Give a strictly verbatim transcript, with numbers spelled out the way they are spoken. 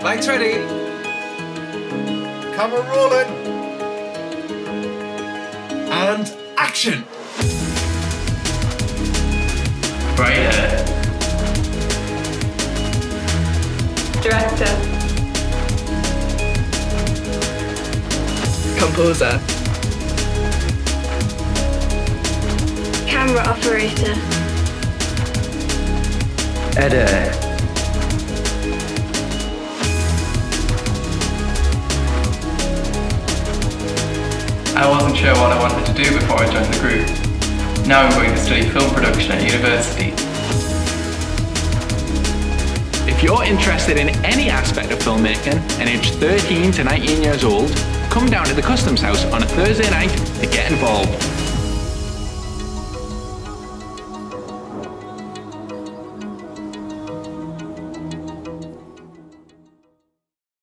Lights ready. Camera rolling. And action. Writer. Director. Composer. Camera operator. Editor. I wasn't sure what I wanted to do before I joined the group. Now I'm going to study film production at university. If you're interested in any aspect of filmmaking and aged thirteen to nineteen years old, come down to the Customs House on a Thursday night to get involved.